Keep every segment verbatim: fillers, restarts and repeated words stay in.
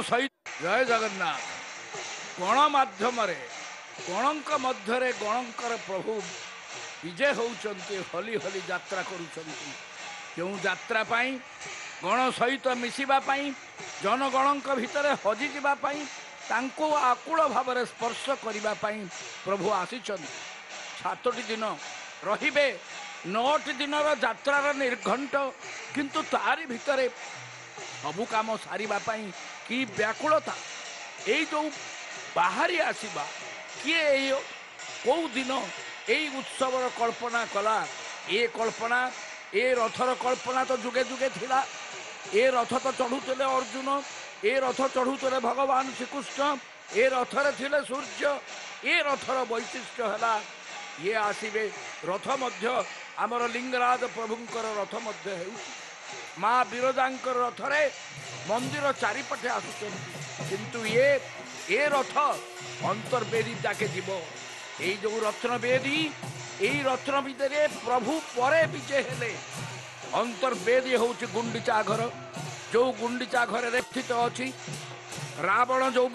सहित जय जगन्नाथ गणमाध्यम गणक मध्य गणकर प्रभु विजय होउचंती हली हली यात्रा करुचंती जो यात्रा पाई गण सहित मिशिबा पाई जनगणक भितर हजि जिबा पाई तांको आकुल भाव स्पर्श करने पाई प्रभु आसीचंती सातटी दिन रहिबे नौटी दिन यात्रार निर्घंट किंतु तारी भितर सबु काम सारिबा पाई कि व्याकुलता ये जो बाहरी आसीबा किए कौ दिन यही उत्सवर कल्पना कला ये कल्पना ए रथर कल्पना तो जुगे जुगे थिला ए रथ तो चढ़ुले अर्जुन ए रथ चढ़ुले भगवान श्रीकृष्ण ए रथरे थिले सूर्य ए रथर वैशिष्ट्य है ये आसवे रथ मध्य आमर लिंगराज प्रभुंकर रथ मध्य है माँ बिरजांकर रथरे मंदिर चारिपटे आसुचंती किंतु ये ए रथ अंतर्वेदी जाके जीव ये जो रत्नवेदी यही रत्न भितर प्रभु परे विजय हेले अंतर्वेदी हूँ गुंडीचा घर जो गुंडीचा घर स्थित अच्छी रावण जो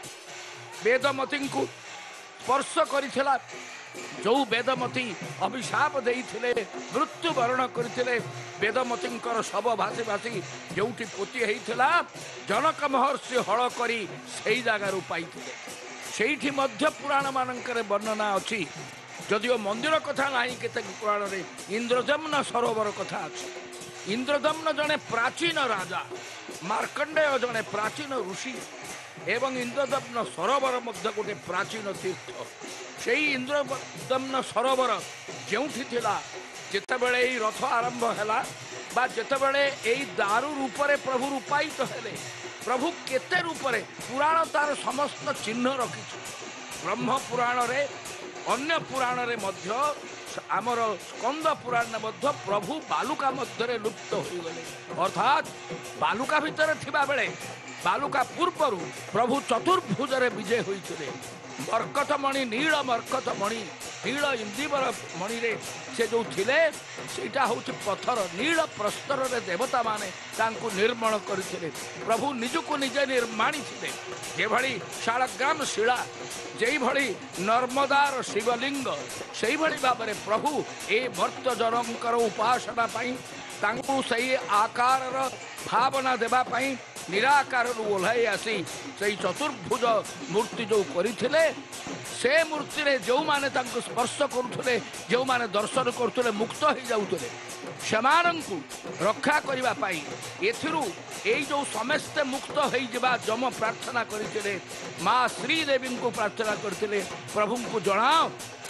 वेदमती को स्पर्श करिथिला जो वेदमती अभिशाप देइथिले मृत्यु वरण करथिले वेदमती शव भासी भासी जो पोती होता जनक महर्षि हल करी से जगार पाइथिले सेठी मध्य पुराण मानकर वर्णना अच्छी जदिओ मंदिर कथा ना के पुराण में इंद्रजम्न सरोवर कथा अच्छी इंद्रजम्न जड़े प्राचीन राजा मार्कंडेय जड़े प्राचीन ऋषि एवं इंद्रजम्न सरोवर मध्य गोटे प्राचीन तीर्थ से इंद्रजम्न सरोवर जोठी थिला जितेबले रथ आरंभ है जितेबले यही दारू रूपरे प्रभु रूपायित हेले प्रभु केते रूपरे पुराण तार समस्त चिन्ह रखी ब्रह्म पुराण रे अन्य पुराण रे मध्य आमर स्कंद पुराण मध्य प्रभु बालुका मध्य लुप्त हो गले अर्थात बालुका भितर थिबा बेले बालुका पूर्व प्रभु चतुर्भुज रे विजय होइथिले मर्कतमणि नील मर्कतमणि नील इंदिवर मणि रे से जो थिले सेटा होछि पत्थर नील प्रस्तर रे देवता माने तांको निर्माण करथिले प्रभु निजको निजे निर्माणी थिले जे भली शालग्राम शिला जेई भली नर्मदार शिवलिंग सेई भली भाबरे प्रभु ए भक्त जनकर उपासना पाई तांको सही आकार भावना देबा पाई निराकार ओह्लाई आसी से चतुर्भुज मूर्ति जो करथिले से मूर्ति रे जो माने तांको स्पर्श करुथले जो माने दर्शन करुथले मुक्त हो जाउथले सेमानंकु रक्षा करिबा पाई एथिरु एई जो समस्त मुक्त हो जिबा जम प्रार्थना करथिले माँ श्रीदेवी को प्रार्थना करथिले प्रभु को जणाओ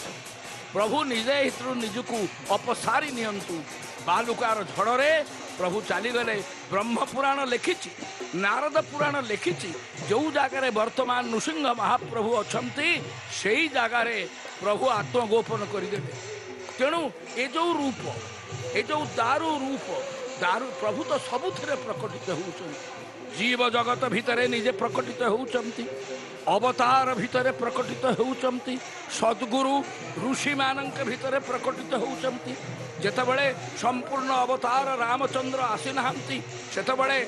प्रभु निजे हितरु निजकु अपसारी नियंतु बालुकार झड़े प्रभु चलीगले ब्रह्म पुराण लिखिछि नारद पुराण लिखिछि जो जगार वर्तमान नृसिंह महाप्रभु अछंती सेई जगार प्रभु आत्मगोपन करदेले तेणु ए जो रूप ए जो दारू रूप दारू प्रभु तो सबुथिरे प्रकटित होउछंती जीव जगत भितरे निजे प्रकटित होउछंती अवतार भितरे प्रकटित होउछंती सद्गुरु ऋषि मानक भितरे प्रकटित होउछंती जेतेबेले संपूर्ण अवतार रामचंद्र आसी नाहंती सेतेबेले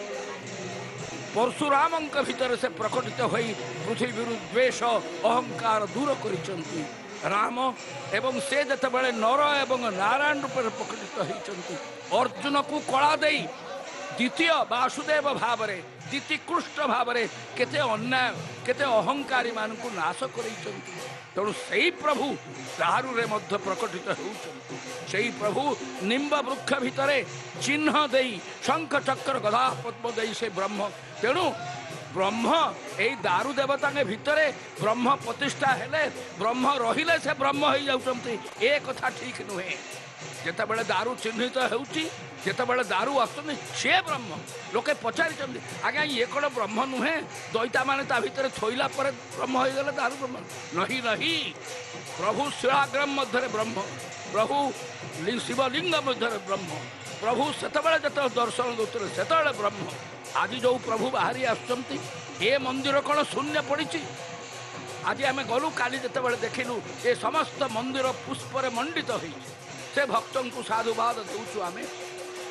परशुराम भितर से प्रकटित होई पृथ्वी द्वेष अहंकार दूर करिसंती राम एवं से जेतेबेले नर एवं नारायण रूप प्रकटित होइसंती अर्जुन को कला देई द्वितीय वासुदेव भाव में द्वितीकृष्ट भाव में केते अन्याय केते अहंकारी मान को नाश करइसंती तेणु से प्रभु दारू रे मध्य प्रकटित होउछंती से प्रभु निम्ब वृक्ष भितर चिन्ह देई शंख चक्र गदा पद्म देई से ब्रह्म तेणु ब्रह्म यही दारू देवता के भितर ब्रह्म प्रतिष्ठा हेले ब्रह्म रहिले से ब्रह्म हो जाउछंती ए कथा ठीक नुहे जेतेबेले दारू चिन्हित होउची जेतेबेले दारू आसुनी से ब्रह्म लोके पचारिचंदी आज्ञा ये कौन ब्रह्म नुहे दैता माने ता भितर थोइला पर ब्रह्म हो गले दारू ब्रह्म नहीं नहीं प्रभु शिलाग्राम मध्य ब्रह्म प्रभु शिवलिंग मध्य ब्रह्म प्रभु सेतेबेले जते दर्शन दउतले सेतेबेले ब्रह्म आज जो प्रभु बाहरी आसुचंती ए मंदिर कौन शून्य पड़ी आज आम गलु काली जितेबाला देखिलु ये समस्त मंदिर पुष्पर मंडित हो से भक्त को साधुवाद दौचु आम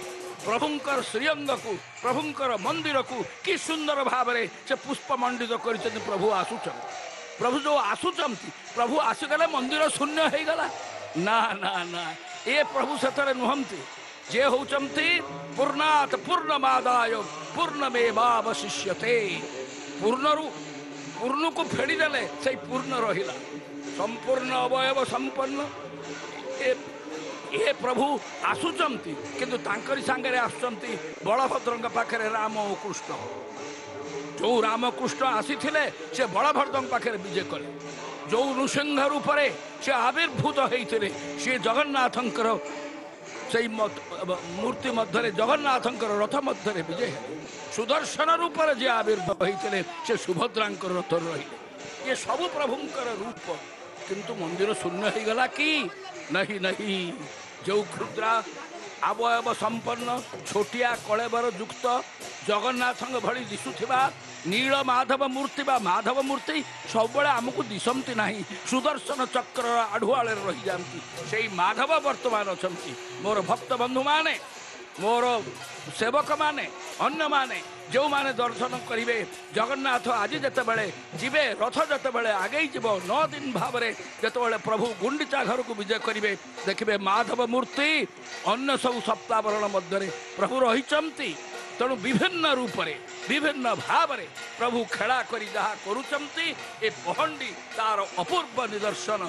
प्रभुंकर श्रीअंग को प्रभुंकर मंदिर को कि सुंदर भाव से पुष्प मंडित कर प्रभु आसुच प्रभु जो आसुंट प्रभु आसीगले मंदिर शून्य हो गला ना ना ना ये प्रभु से नुहंती जे होचंती पूर्णात पूर्णमादाय पूर्णमेवावशिष्यते पूर्णरु पूर्ण को फेड़ीदेले से पूर्ण रहिला संपूर्ण अवयव संपन्न ए ये प्रभु आसुचंती किंतु तांकरी सांगरे आसुचंती बलभद्र पाखरे राम और कृष्ण जो रामकृष्ण आसीथिले से बलभद्र पाखरे विजय कले जो नृसिंह रूप से आविर्भूत होते सी जगन्नाथंकर से मूर्ति मध्य जगन्नाथंकर रथ मध्य विजय सुदर्शन रूप जे आविर्भूत होते से सुभद्रा रथ रही ये सब प्रभुंकर रूप किंतु मंदिर शून्य हो गला कि नहीं नहीं जो क्षुद्रा अवयव संपन्न छोटिया कलेबर युक्त जगन्नाथ भली दिशुथिबा नील माधव मूर्ति बा माधव मूर्ति सब आमको दिशंती नहीं सुदर्शन चक्र आढ़ुआले रही जाती से माधव वर्तमान अच्छा मोर भक्त बंधु माने मोर सेवक माने अन्य माने जो माने दर्शन करेंगे जगन्नाथ आज जिते जीवे रथ जिते आगे जीव नौ दिन भाव में जिते प्रभु गुंडीचा घर को विजय करेंगे देखिए माधव मूर्ति अन्य सब सप्तावरण मध्य प्रभु रही तेणु विभिन्न रूप में विभिन्न भाव में प्रभु खेला करी जहा करुचंती ए पहंडी तार अपूर्व निदर्शन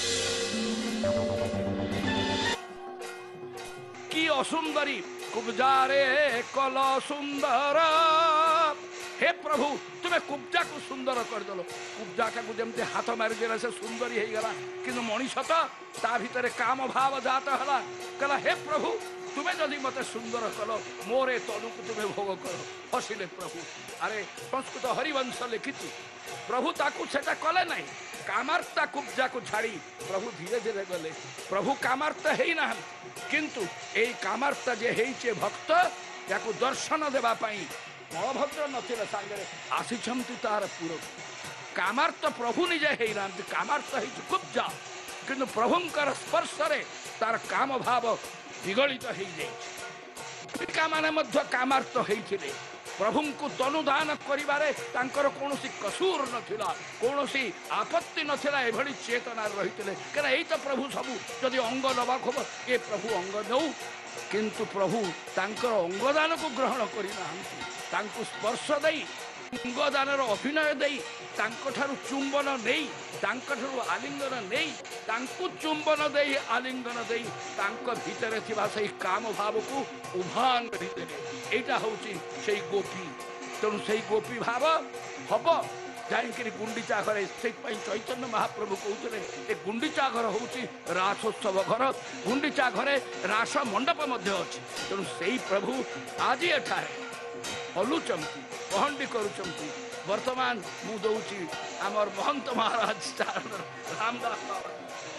की असुंदरी कुब्जारे कल सुंदर हे प्रभु तुम्हें कुब्जा को सुंदर करदेल कुब्जा का जमती हाथ मारिदेला से सुंदरी हो गला कि मनीष तो ता भीतर काम भाव जात है कहला हे प्रभु तुम्हें जदि मत सुंदर कल मोरे तनु को तुम्हें भोग कर हसिले प्रभु अरे संस्कृत हरिवंश लिखी प्रभु ताकू सेटा कले नहीं कामार्ता कुब्जा को छाड़ी प्रभु धीरे धीरे गले प्रभु कामार्ता है ना किंतु यही कामार्ता जे है भक्त या दर्शन देवा बलभद्र नथिले सांगरे आसीछंती तार पूरक कामार्त प्रभु निजे है ना कामार्त है कुब्जा किंतु प्रभुंकर स्पर्श रे तार काम भाव विगलित हो जाए माने मध्य कामार्त होते प्रभु को तनुदान करिबारे तांकर कौनसी कसूर नथिला कौनसी आपत्ति नथिला एभली चेतना रहितले कारण एई तो प्रभु सबू जदि अंग नवा खबर ए प्रभु अंग नौ किंतु प्रभु तांकर अंगदान को ग्रहण करिना तांको स्पर्श देई अंगदान अभिनय देई तांको ठारू चुंबन नहीं तांको ठारू आलिंगन नहीं तांको चुंबन देई आलिंगन देई तांको भीतर थिबा सही काम भाव को उभान करिदेले एटा होची सेई गोपी तेणु सेई गोपी भाव हब जाइकरी गुंडीचा घर से चैतन्य महाप्रभु कहते ए गुंडीचा घर होची रासोत्सव घर गुंडीचा घरे रास मंडप मध्य अछि तेणु सेई प्रभु आज एठारे हलुचंती पहंडी करुचंती वर्तमान मु दौची आमर महंत महाराज रामदास बाबा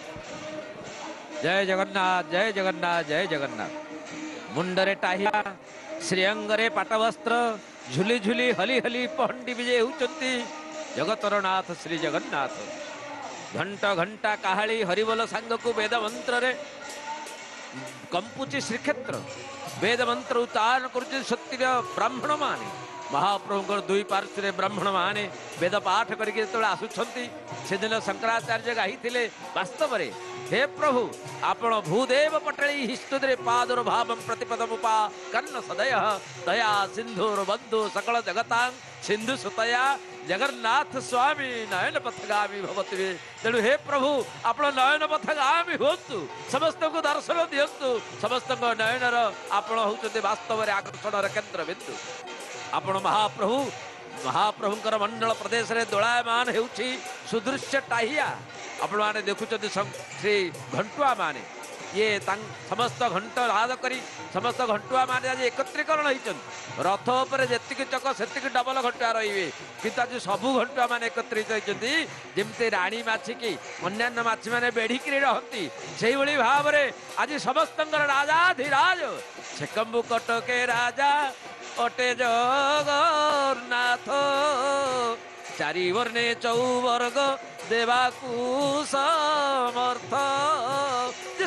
जय जगन्नाथ जय जगन्नाथ जय जगन्नाथ मुंडरे टाहिया श्रीअंगरे पाटवस्त्र झुली झुली हली हली पहंडी विजय होचंती जगतर नाथ श्री जगन्नाथ घंटा घंटा काहाली हरिबोल सांग को वेद मंत्र रे कंपुची श्रीक्षेत्र वेद मंत्र उच्चारण कर सत्य ब्राह्मण माने महाप्रभु दुई पार्श्वे ब्राह्मण माने वेद पाठ करके आसुंच से दिन शंकराचार्य गाई वास्तव में हे प्रभु आपण भूदेव पटली हिस्तुद्रे पादुर भाव प्रतिपदमुपा कर्ण सदय दया सिंधुर बंधु सकल जगता सिंधु सुतया जगन्नाथ स्वामी नयन पथगामी भवती तेणु हे प्रभु आप नयन पथगामी हूँ समस्त को दर्शन दिंतु समस्त नयनर आप हूँ वास्तव में आकर्षण केन्द्र बिंदु आपण महाप्रभु महाप्रभुंकर मंडल प्रदेश रे दोलायमान होउछि सुदृश्य टाहिया आपण माने देखुछथि श्री घंटुआ माने ये समस्त घंट नाद करी समस्त घंटुआ माने आज एकत्रीकरण होइछन रथ ऊपर जेतिक चक सेतिक डबल घंटुआ रहिबे किंतु आज सबु घंटुआ माने एकत्रित होइछथि जेमते रानी माछी की अन्यान्य माछी माने बेढिकरी रहंती सेही भली भाव रे आज समस्तंकर राजाधिराज सेकंबु कटके राजा अटे जगन्नाथ चारि वर्णे चौवर्ग देवाकू समर्थ जे समर्थ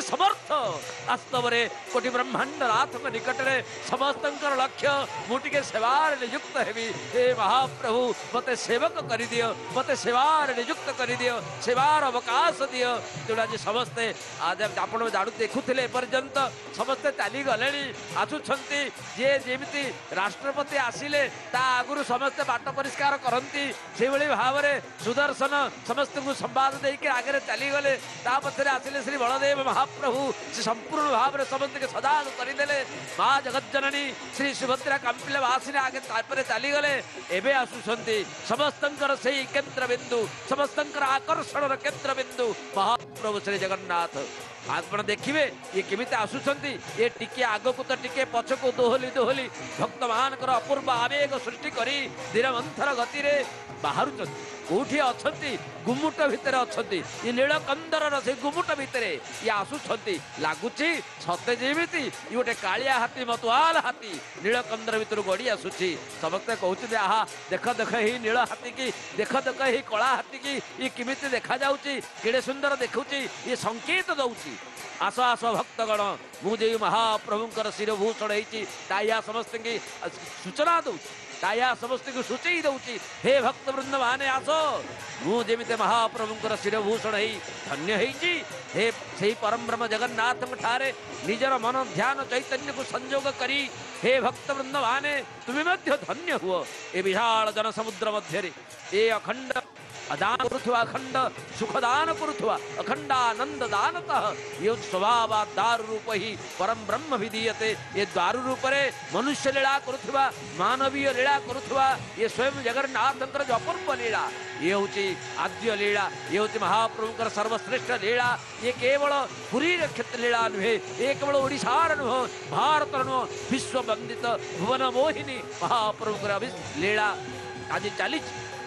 समस्त वास्तव में कोटि ब्रह्मांड नाथ निकट में समस्त लक्ष्य मुझे सेवार नियुक्त हेबी हे महाप्रभु मते सेवक कर दियो मते सेवार नियुक्त कर दियो सेवार अवकाश दियो जोड़ा जी समस्ते आज आप जाड़ू देखुले पर्यंत समस्ते चली गले आसुंच जे जमी राष्ट्रपति आसिले ता आगुरु समस्ते बाट परिष्कार करती से भाव में सुदर्शन समस्त को संवाद देके आगे चली गले ता पछरे आसिले श्री बलदेव महाप्रभु से संपूर्ण भाव में समस्त के सदाग करदे माँ जगज्जननी श्री सुभद्रा कंपिल आसिले आगे चली गले एवं आसुंच समस्त से केन्द्र बिंदु समस्त आकर्षण केन्द्र बिंदु महाप्रभु श्री जगन्नाथ आपण देखिए ये केमी आसुंच ये टिके आग को तो टिके पछ को दोहली दोहली भक्त मान अपूर्व आवेग सृष्टि करी धीर मंथर गति बाहर कौटी अच्छा गुमुट भितर अच्छा ये नीलकंदर से गुमुट भितर ये आसुंच लगुच सते जमी ये गोटे कालिया हाथी मतुआल हाथी नीलकंदर भितर गड़ी आसूसी समस्ते कहते आहा देख देख ही नील हाथी की देख देख ही कला हाथी की ये किमी देखा जाऊँगी केड़े सुंदर देखुची ये संकेत दौची आस आस भक्तगण मुझे महाप्रभुंर शिरभूषण होया समस्त की सूचना दौ ताया समस्त को सूचई दौची हे भक्त वृंद माने आस मुझे महाप्रभुंर शिरभूषण हो धन्य हे से परम ब्रह्म जगन्नाथ ठारे निजर मन ध्यान चैतन्य को संजोग करी हे भक्त वृंद माने तुम्हें धन्य हुओ ए विशाल जन समुद्र मध्य ए अखंड अदान करुवा अखंड सुखदान करुवा अखंडानंद दानतः ये स्वभाव दारु रूप ही परम ब्रह्म विधीयते ये दारु रूप रे मनुष्य लीला करुवा मानवीय लीला करुवा ये स्वयं जगन्नाथ जो अपूर्व लीला ये हूँ आद्य लीला ये हूँ महाप्रभुंर सर्वश्रेष्ठ लीला ये केवल पुरी क्षेत्र लीला नुहे ये केवल ओडिशार नुह भारत नुह विश्व वंदित भुवन मोहिनी महाप्रभुंर लीला आज चली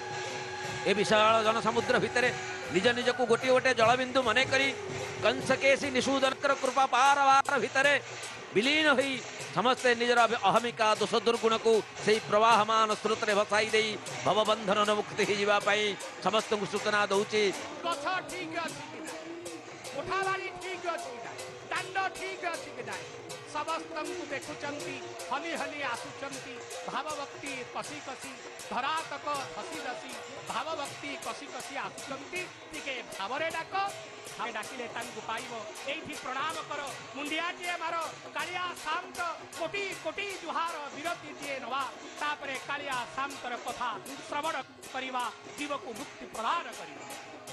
ए विशाल जनसमुद्र भितर निज निज को गोटे गोटे जलबिंदु मन करी कंसकेशी निषूदनकर कृपा पार वार भितर विलीन होई समस्ते निजर अहमिका दोष दुर्गुण को से प्रवाहमान स्रोत में भसाई दे भवबंधन मुक्ति होगापी समस्त को सूचना दौची समस्त देखुंट हली हली आसुंच भावभक्ति कसी कसी धरातक हसी दसी भावभक्ति कसी कसी आसुंच भावरे डाक डाकिले पाइब ये प्रणाम कर मुंडियाटे मार कालिया शांत कोटी कोटी जुहार विरति दिए नवा तापरे कालिया शांतर कथा श्रवण करवा जीव को मुक्ति प्रदान करवा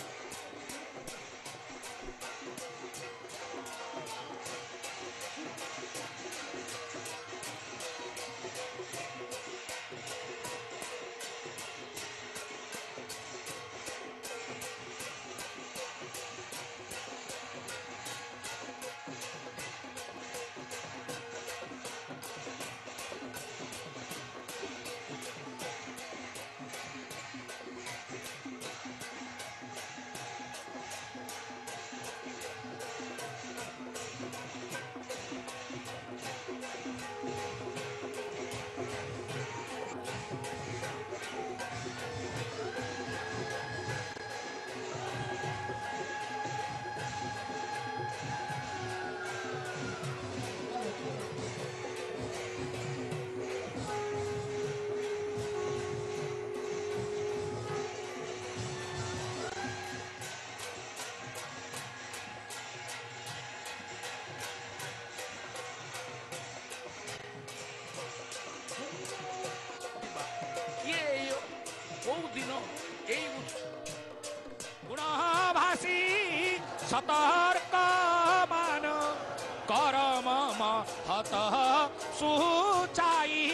गुणभासी सतर्क मान करम हत सुचाई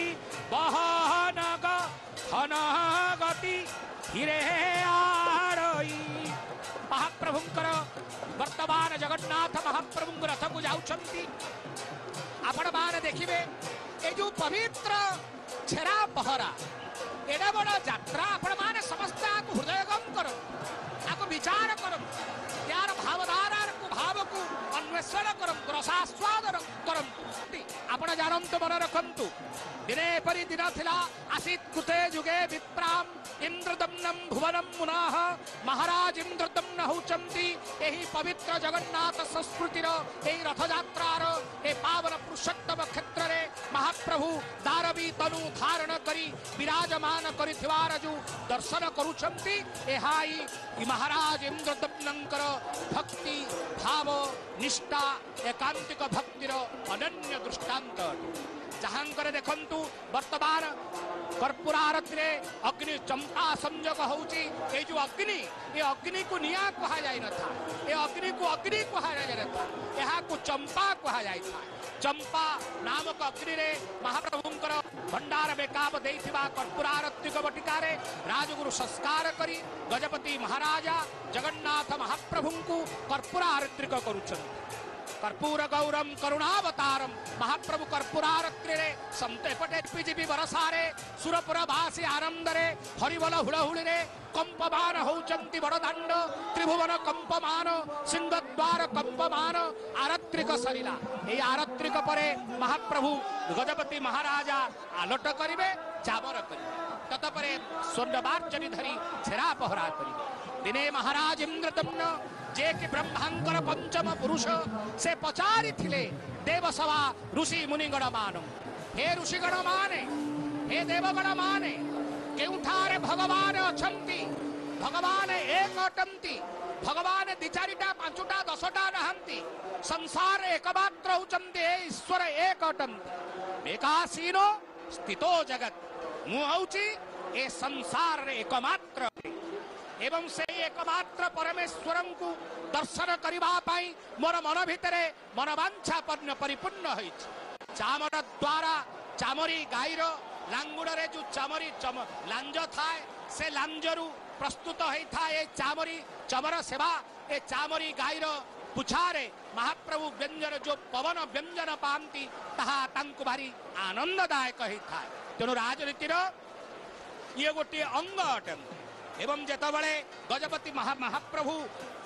बहनग हन गति हिरे आरई महाप्रभुंकर वर्तमान जगन्नाथ महाप्रभु रथ को जाउछंती आपण मान देखिबे ए जो पवित्र छेरा पहरा एडा बड़ा यात्रा आपण माने समस्त आको हृदयगम करो आको विचार करो यार भावधारा को भाव को अन्वेषण करो रसास्वाद करो आपण जानंत मन रखंतु दिने परि दिन थिला आसीत कृते जुगे विप्राम इंद्र इंद्रदम्नम भुवनम मुनाह महाराज इंद्रदम्न होचंती एही पवित्र जगन्नाथ संस्कृतिर एही रथ यात्रार ए पावन पुरुषोत्तम क्षेत्र रे महाप्रभु दारवी तनु धारण करी विराजमान करिथिवार जो दर्शन करूचंती एहाई ई महाराज इंद्रदम्नंकर भक्ति भाव निष्ठा एकांतिक भक्तिर अनन्य दृष्टांत जहांकर देखंतु वर्तमान कर्पूर आरती रे अग्नि चंपा संयोग होउची ए जो अग्नि ए अग्नि को निया कहा जाय न था ए अग्नि को अग्नि कहा जाय न था एहा को चंपा कहा जाय था चंपा नामक अग्नि रे महाप्रभुंकर भंडार बेकाब देइथिबा कर्पूर आरती को बटिका रे राजगुरु संस्कार करी गजपति महाराजा जगन्नाथ महाप्रभुंकु कर्पूर आरती को करूछन कर्पूर गौरम करुणावतारम महाप्रभु कर्पूरारत्रे संत एपटे पीजीबी बरसारे सुरपुर बासी आनंदरे हरिबल हुड़हुड़ी रे कंपमान होचंती बड़दांड त्रिभुवन कंपमान सिंहद्वार कंपमान आरत्रिक सरिला ए आरत्रिक परे महाप्रभु गजपति महाराजा आलोट करिवे चाबर करिवे ततपरे स्वर्णबार्जनी धरी छेरा पहरा करिवे दिने महाराज इंद्रदम्न जे कि ब्रह्मांकर पंचम पुरुष से पचारि थिले देवसभा ऋषि मुनिगण मान हे ऋषिगण माने हे देवगण माने केउठारे भगवान अछंती भगवान एक अटंती भगवान दि चारिटा पांचटा दसटा नहंती संसार एकमात्र होचंती हे ईश्वर एक अटंती एकासीनो स्थितो जगत मु हउची ए संसार एकमात्र एवं से एकमात्र परमेश्वर को दर्शन करिबा पाई मोर मन भितरे मनवांछा परिपूर्ण होइछ चामर द्वारा चामरी गाईर लांगुड़े जो चामरी चम लांज थाए से लांजरू प्रस्तुत होई था ए चामरी चमर सेवा ए चामरी गाईर पुछारे महाप्रभु व्यंजन जो पवन व्यंजन पांती ताहा तांकु भारी आनंददायक होई था तेणु राजनीतिर ये गोटे अंग अटन एवं जेतबले गजपति महा महाप्रभु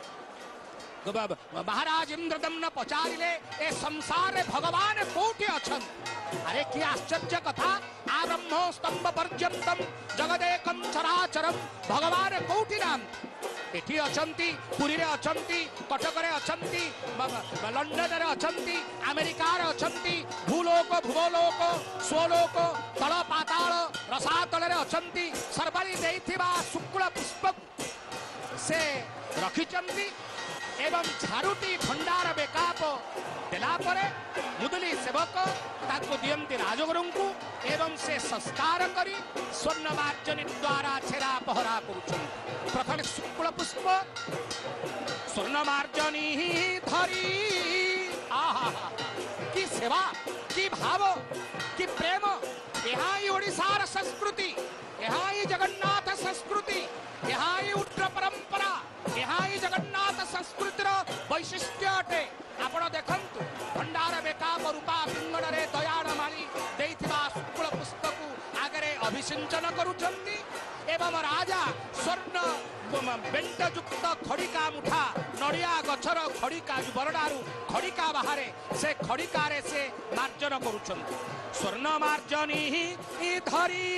महाराज इंद्रदम्न पचारिले ए संसार रे भगवान कोठी अछन अरे कि आश्चर्य कथा आ ब्रह्म स्तंभ पर्यंतम जगदेकम चराचरम भगवान कोठी नाम एठी अछंती पुरी रे अछंती कटक रे अछंती लंडन रे अछंती अमेरिका रे अछंती भूलोक भूलोक स्वलोक तल पाताल रसातल रे अछंती सर्वाली देइथिबा शुक्ल पुष्प से रखिचंती एवं झाड़ूटी भंडार बेकाप देला परे मुदली सेवक ताको दियंती राजगुरु को एवं से संस्कार करी स्वर्ण मार्जनी द्वारा छेरा पहरा करुछन प्रथम शुक्ल पुष्प स्वर्ण मार्जनी धरी आहा की सेवा की भाव की प्रेम यहाँ ओडिशार संस्कृति यहाँ जगन्नाथ संस्कृति यहाँ उट्र परंपरा यहाँ जगन्नाथ संस्कृतिर वैशिष्ट्य अटे आपण देखंतु भंडार बेकाब रूपा पिंगण रे दयाण माली देइथिबा शुक्ल पुष्पक आगरे अभिसिंचन करूछंती एवं राजा स्वर्ण बेंट युक्त खड़िका मुठा नड़िया गछर खड़िका बरडारू खड़िका बाहरे से खड़िका रे से मार्जन करूछंती स्वर्ण मार्जनी धरी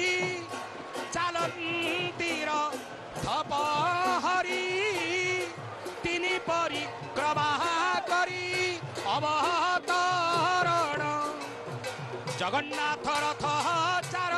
चालंतीर थपहरी तिनी परिक्रमा करी अवतरण जगन्नाथ रथ चार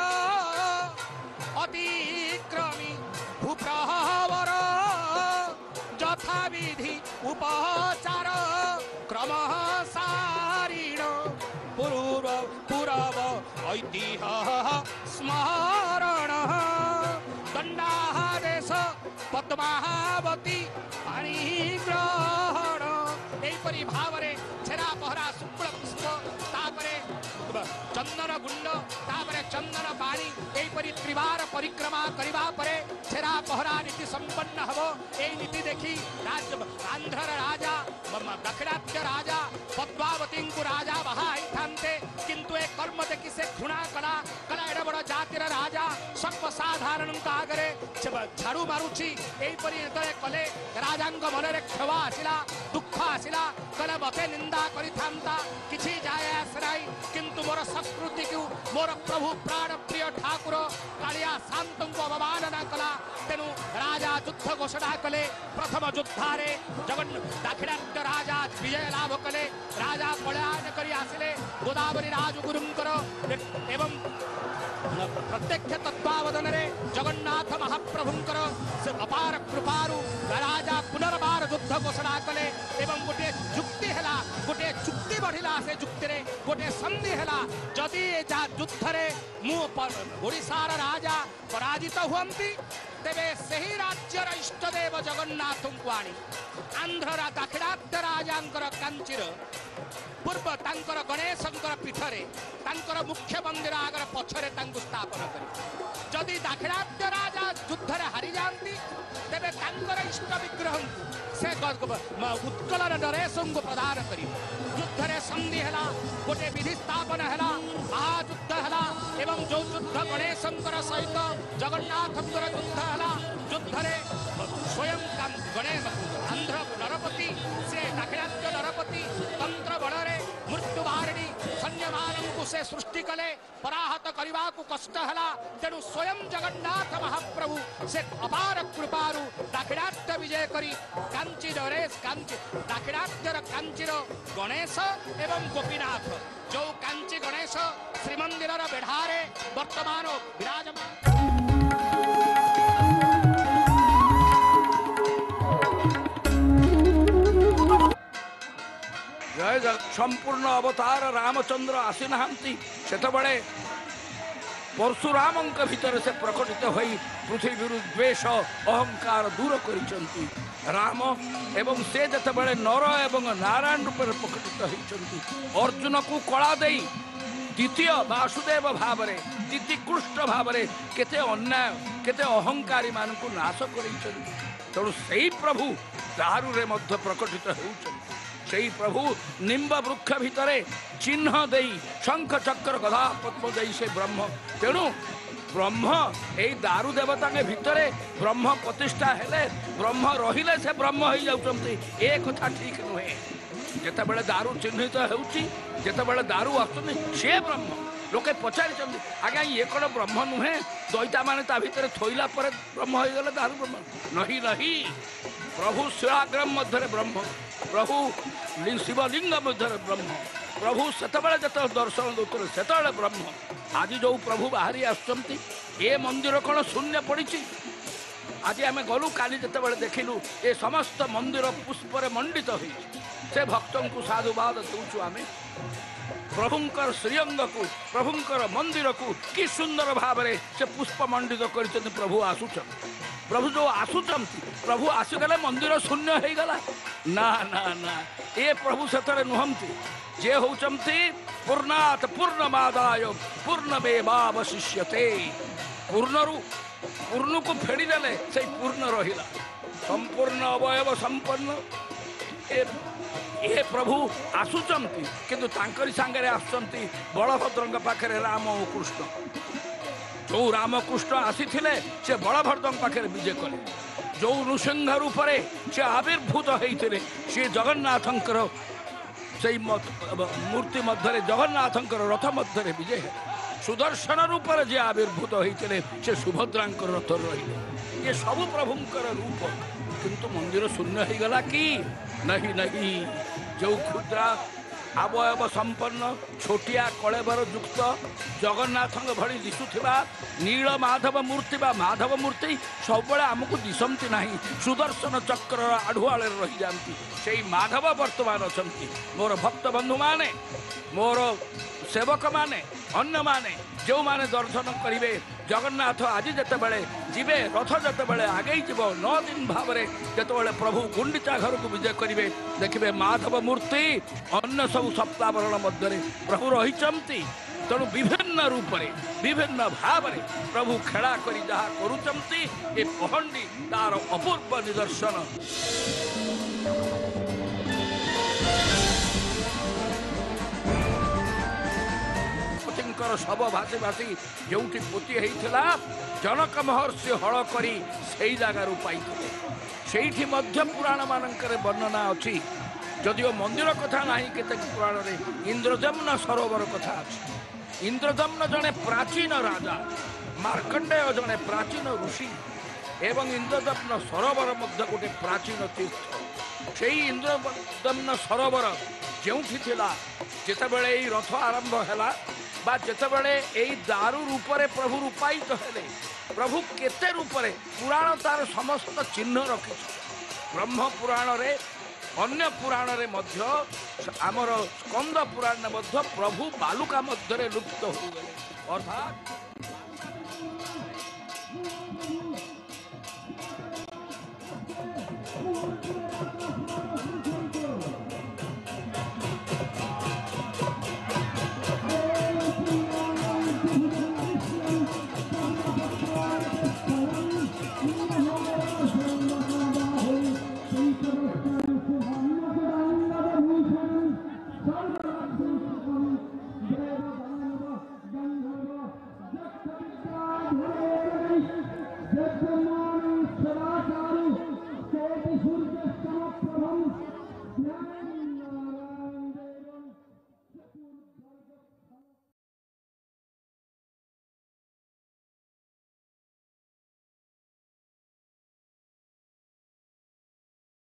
अतिक्रमी भूप्रवर यथा विधि उपचार क्रम सारीण पूर्व पूरव ऐतिह्य स्मरण दंडादेश पद्मावती पानी ग्रहण एपरी भाव छेरा पहरा शुक्ल पुष्प तापरे चंदन गुंड तापरे चंदन पानी एपरी त्रिवार परिक्रमा करिबा परे छेरा पहरा नीति संपन्न हबो ए नीति देखी राज्य आंध्र राजा दक्षिणात्य राजा पद्मावती को राजा बहाई थांते किंतु ए कर्म देखी से घृणा कला कला एड बड़ जातिर राजा सर्वसाधारण आगरे झाड़ू मारुची एपरी जेतले कले राजांग मनरे क्षमा आसिला दुख आसिला कले मते निंदा करि थांता किछि जाय आसराई किंतु मोर संस्कृति को मोर प्रभु प्राण प्रिय ठाकुर कालिया शांत को अवमानना कला राजा युद्ध घोषणा कले प्रथम युद्धारे जगन् दाक्षिणात्य राजा विजय लाभ कले राजा पलायन करी आसिले गोदावरी राजगुरुंकर एवं प्रत्यक्ष तत्वावधान जगन्नाथ महाप्रभुंकर से अपार कृपारु राजा पुनर्बार युद्ध घोषणा कले एवं गोटे जुक्ति है गोटे चुक्ति बढ़िला से जुक्ति रे गोटे संधि है जदि युद्ध रे मु ओडिशार राजा पराजित हुअंती तेबे सही राज्यर इष्टदेव जगन्नाथ को आनी आंध्र दाक्षिणात्य राजांकर कांचीर पूर्व तांकर गणेशंकर पीठरे तांकर मुख्य मंदिर आगर पछरे तांकु स्थापन करी जदि दाक्षिणात्य राजा युद्ध रे हारि जांती तेबे तांकर इष्ट विग्रह से उत्कल नरेश को प्रदान करी युद्ध रे संधि है गोटे विधि स्थापन है महायुद्ध है एवं जो युद्ध गणेशंकर सहित जगन्नाथंकर युद्ध है युद्ध रे स्वयं गणेश आंध्र नरपति से दाक्षिणात्य नरपति तंत्र बड़े मृत्यु बारिणी सैन्य मानू से सृष्टि कले पराहत करने को कष्ट है तेणु स्वयं जगन्नाथ महाप्रभु से अपार कृपारु दाक्षिणात्य विजय करी कांची नरेश कांची दाक्षिणात्यर कांचीर गणेश एवं गोपीनाथ जो कांची गणेश श्रीमंदिर बेढ़ारे वर्तमान विराजमान जय जग संपूर्ण अवतार रामचंद्र आसी नाहंती सेतबळे परशुराम भितर से प्रकटित होई पृथ्वी द्वेष अहंकार दूर करिसंती राम एवं से जतबळे नर एवं नारायण रूप में प्रकटित होइसंती अर्जुन को कला देई द्वितीय वासुदेव भावरे द्वितीय कृष्ण भावरे केते अन्याय केते अहंकारी मान को नाश करिसंती तेणु सेई प्रभु दारु रे मध्य प्रकटित होउछंती सेई प्रभु निम्ब वृक्ष भितरे चिन्ह देई शंख चक्र गदा पद्म देई से ब्रह्म तेणु ब्रह्म एई दारु देवता के भितरे ब्रह्म प्रतिष्ठा हेले ब्रह्म रहिले से ब्रह्म हो जाउछंती ए कथा ठीक नुहे जेते बेले दारु चिन्हित हेउची जेते बेले दारु आसुनी से ब्रह्म लोके पचारि आज्ञा ये कौन ब्रह्म नुहे दैता माने ता भितरे थोइला पर ब्रह्म हो गले दारु ब्रह्म नहीं नहीं प्रभु शिलाग्रम मध्य ब्रह्म प्रभु शिवलिंग मध्य ब्रह्म प्रभु सेतबेले जत दर्शन दौते सेतबेले ब्रह्म आज जो प्रभु बाहरी आसुचंती ए मंदिर कौन शून्य पड़ी आज आम गलु काली जितेबाला देखिलु ए समस्त मंदिर पुष्पर मंडित हो से भक्त को साधुवाद दौचु आम प्रभुंकर श्रीअंग को प्रभुंकर मंदिर को कि सुंदर भाव से पुष्प मंडित कर प्रभु आसुच प्रभु जो आसुचंती प्रभु आसीगले मंदिर शून्य हो गला ना ना ना ए प्रभु सेतरे नुहंती जे होचंती पूर्णात पूर्णमादाय पूर्णमेवावशिष्यते पूर्णरु पूर्ण को फेड़ी देले से पूर्ण रहिला संपूर्ण अवयव संपन्न ए ए प्रभु आसुचंती किंतु तांकरी सांगरे आसुचंती बलभद्रंग पाखरे राम और कृष्ण जो रामकृष्ण आसीथिले से बलभद्रंग पाखरे विजय कले जो नृसिंह रूप से आविर्भूत होते सी जगन्नाथंकर से मूर्ति मध्य जगन्नाथंकर रथ मध्य विजय है सुदर्शन रूप जे आविर्भूत होते से सुभद्रा रथ रही ये सब प्रभुंकर रूप किंतु मंदिर शून्य हो गला कि नहीं नहीं जो क्षुद्रा अवयव संपन्न छोटिया कलेबर युक्त जगन्नाथ भली दिशुवा नील माधव मूर्ति बा माधव मूर्ति सब आमको दिशंती नहीं सुदर्शन चक्र आढ़ुआल रही जाती से माधव वर्तमान अच्छा मोर भक्त बंधु माने मोर सेवक माने अन्य माने जो माने दर्शन करेंगे जगन्नाथ आज जितेबाला जीवे रथ जितेबाला आगे जीव नौ दिन भाव जितेबाला प्रभु गुंडीचा घर को विजय करेंगे देखिए माधव मूर्ति अन्य सब सप्तावरण मध्य प्रभु रही तेणु विभिन्न रूप विभिन्न भाव प्रभु खेला करी जहाँ करुचंती ए पहंडी तार अपूर्व निदर्शन शव भासी भासी जो पोती होता जनक महर्षि हल करी से जगार पाई पुराण मानक वर्णना अच्छी जदिओ मंदिर कथा ना के पुराण में इंद्रजम्न सरोवर कथा अच्छी इंद्रजम्न जड़े प्राचीन राजा मार्कंडेय जड़े प्राचीन ऋषि এবং ইন্দ্রদম্ন সরোবর মধ্যে গোটে প্রাচীন তীর্থ সেই ইন্দ্রদম্ন সরোবর ଯେଉଁଠି ଥିଲା ଯେତେବେଳେ ଏଇ ରଥ ଆରମ୍ଭ ହେଲା ବା ଯେତେବେଳେ ଏଇ ଦାରୁ ରୂପରେ ପ୍ରଭୁ ରୂପାୟିତ ହେଲେ ପ୍ରଭୁ କେତେ ରୂପରେ ପୁରାଣ ତାର ସମସ୍ତ ଚିହ୍ନ ରଖିଛି ବ୍ରହ୍ମ ପୁରାଣରେ ଅନ୍ୟ ପୁରାଣରେ ମଧ୍ୟ ଆମର ସ୍କନ୍ଦ ପୁରାଣରେ ମଧ୍ୟ ପ୍ରଭୁ ବାଲୁକା ମଧ୍ୟରେ ଲୁପ୍ତ ହୋଇଗଲେ ଅର୍ଥାତ୍ Yes,